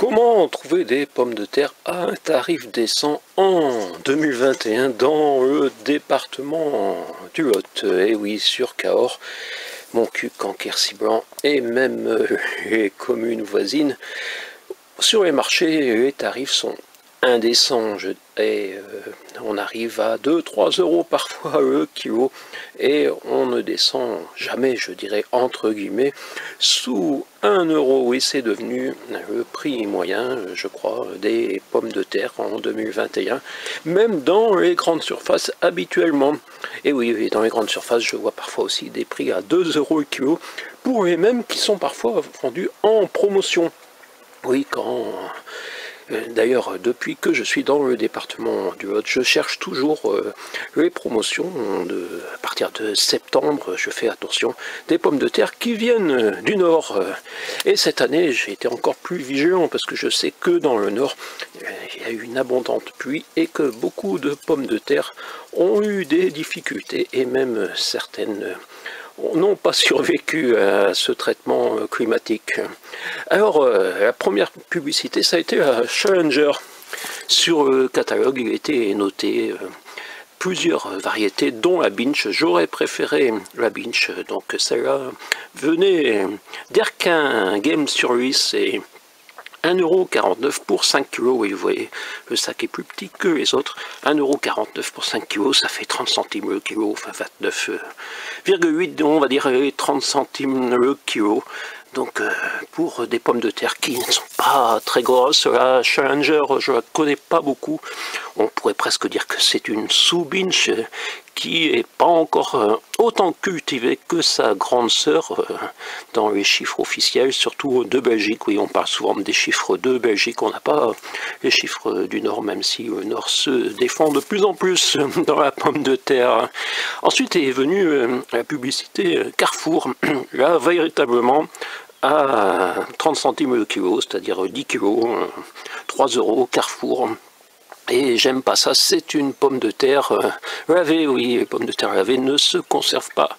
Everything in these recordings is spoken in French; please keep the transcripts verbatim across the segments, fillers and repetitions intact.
Comment trouver des pommes de terre à un tarif décent en deux mille vingt et un dans le département du Lot? Et oui, sur Cahors, Montcuq, Anquetil-Blanc et même euh, les communes voisines. Sur les marchés, les tarifs sont indécents je, et euh, on arrive à deux à trois euros parfois le kilo et on ne descend jamais, je dirais entre guillemets, sous un euro. Oui, c'est devenu le prix moyen, je crois, des pommes de terre en deux mille vingt et un, même dans les grandes surfaces habituellement. Et oui, dans les grandes surfaces, je vois parfois aussi des prix à deux euros le kilo, pour les mêmes qui sont parfois vendus en promotion. Oui, quand... D'ailleurs, depuis que je suis dans le département du Lot, je cherche toujours euh, les promotions. De, à partir de septembre, je fais attention, des pommes de terre qui viennent du Nord. Et cette année, j'ai été encore plus vigilant parce que je sais que dans le Nord, il y a eu une abondante pluie et que beaucoup de pommes de terre ont eu des difficultés et même certaines n'ont pas survécu à ce traitement climatique. Alors, euh, la première publicité, ça a été la Challenger. Sur le catalogue, il était noté euh, plusieurs variétés, dont la Binch. J'aurais préféré la Binch, donc celle-là venait d'Erquin Game Service et un euro quarante-neuf pour cinq kilos, oui, vous voyez, le sac est plus petit que les autres. un euro quarante-neuf pour cinq kilos, ça fait trente centimes le kilo, enfin vingt-neuf virgule huit, on va dire trente centimes le kilo. Donc euh, pour des pommes de terre qui ne sont pas très grosses, la Challenger, je ne la connais pas beaucoup. On pourrait presque dire que c'est une sous-Binch qui n'est pas encore euh, autant cultivée que sa grande sœur euh, dans les chiffres officiels, surtout de Belgique. Oui, on parle souvent des chiffres de Belgique, on n'a pas les chiffres du Nord, même si le Nord se défend de plus en plus dans la pomme de terre. Ensuite est venue euh, la publicité Carrefour, là véritablement à trente centimes le kilo, c'est-à-dire dix kilos, trois euros Carrefour. Et j'aime pas ça, c'est une pomme de terre euh, lavée, oui, les pommes de terre lavées ne se conservent pas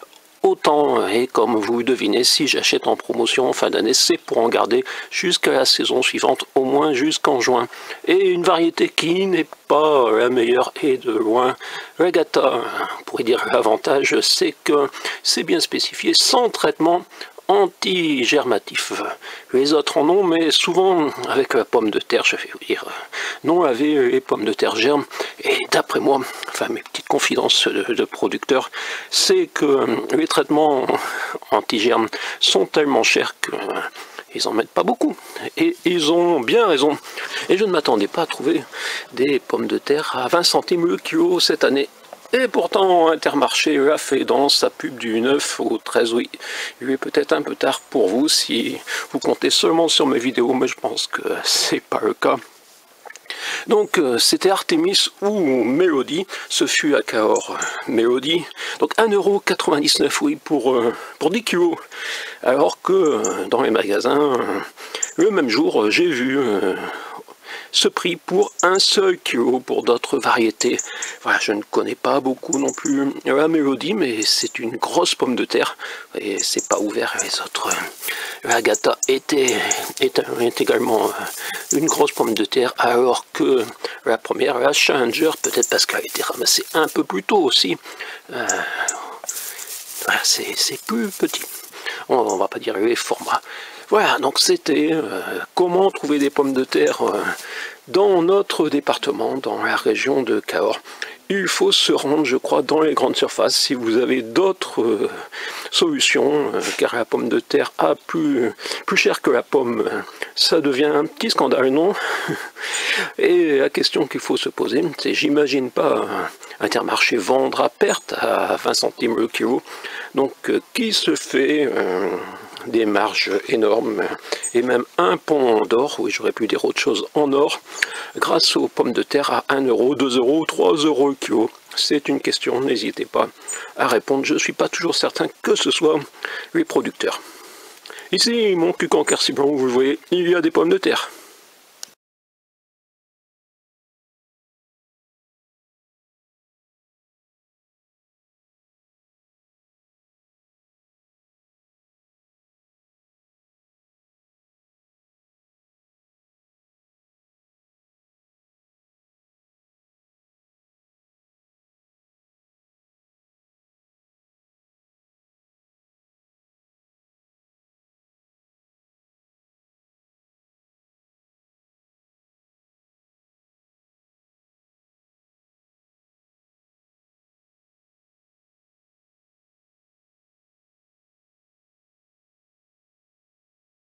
autant, et comme vous le devinez, si j'achète en promotion en fin d'année, c'est pour en garder jusqu'à la saison suivante, au moins jusqu'en juin. Et une variété qui n'est pas la meilleure et de loin, Regatta. On pourrait dire l'avantage, c'est que c'est bien spécifié, sans traitement anti-germatif. Les autres en ont, mais souvent avec la pomme de terre, je vais vous dire, non laver les pommes de terre germent. Et d'après moi, enfin mes petites confidences de, de producteurs, c'est que les traitements anti-germes sont tellement chers que ils n'en mettent pas beaucoup. Et ils ont bien raison. Et je ne m'attendais pas à trouver des pommes de terre à vingt centimes le kilo cette année. Et pourtant, Intermarché l'a fait dans sa pub du neuf au treize, oui. Il est peut-être un peu tard pour vous si vous comptez seulement sur mes vidéos, mais je pense que c'est pas le cas. Donc c'était Artemis ou Mélodie, ce fut à Cahors Mélodie, donc un euro quatre-vingt-dix-neuf, oui, pour, euh, pour dix kilos, alors que euh, dans les magasins, euh, le même jour, j'ai vu euh, ce prix pour un seul kilo pour d'autres variétés. Voilà, je ne connais pas beaucoup non plus la Mélodie, mais c'est une grosse pomme de terre et c'est pas ouvert les autres. La Gata était, est, est également une grosse pomme de terre, alors que la première, la Challenger, peut-être parce qu'elle a été ramassée un peu plus tôt aussi, euh, voilà, c'est plus petit. On, on va pas dire les formats. Voilà, donc c'était euh, comment trouver des pommes de terre euh, dans notre département, dans la région de Cahors. Il faut se rendre, je crois, dans les grandes surfaces si vous avez d'autres euh, solutions, euh, car la pomme de terre a plus, plus cher que la pomme. Ça devient un petit scandale, non? Et la question qu'il faut se poser, c'est, j'imagine pas Intermarché vendre à perte à vingt centimes le kilo. Donc, euh, qui se fait euh, des marges énormes et même un pont d'or, oui, j'aurais pu dire autre chose en or, grâce aux pommes de terre à un euro, deux euros, trois euros le kilo. C'est une question, n'hésitez pas à répondre. Je ne suis pas toujours certain que ce soit les producteurs. Ici, Montcuq, Anquetil-Blanc, vous le voyez, il y a des pommes de terre.